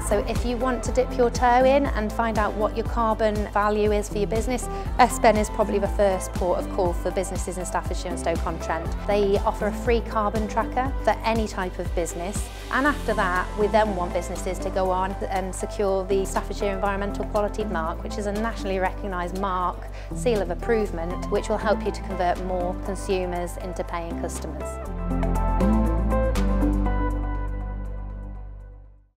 So if you want to dip your toe in and find out what your carbon value is for your business, SBEN is probably the first port of call for businesses in Staffordshire and Stoke-on-Trent. They offer a free carbon tracker for any type of business, and after that we then want businesses to go on and secure the Staffordshire Environmental Quality Mark, which is a nationally recognised mark, seal of approval, which will help you to convert more consumers into paying customers.